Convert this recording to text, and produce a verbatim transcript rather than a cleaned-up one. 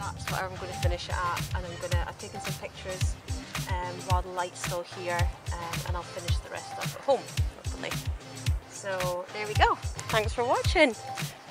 that's what I'm going to finish it at, and I'm gonna I've taken some pictures um, while the light's still here, um, and I'll finish the rest up at home hopefully. So there we go. Thanks for watching.